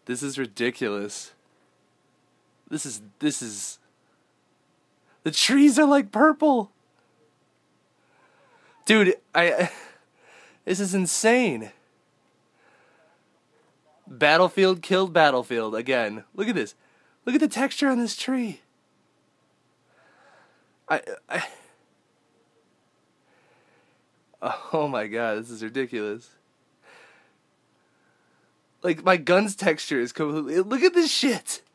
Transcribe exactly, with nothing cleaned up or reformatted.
This is ridiculous. This is, this is... The trees are like purple! Dude, I... I this is insane. Battlefield killed Battlefield again. Look at this. Look at the texture on this tree. I... I oh my god, this is ridiculous. Like, my gun's texture is completely... Look at this shit!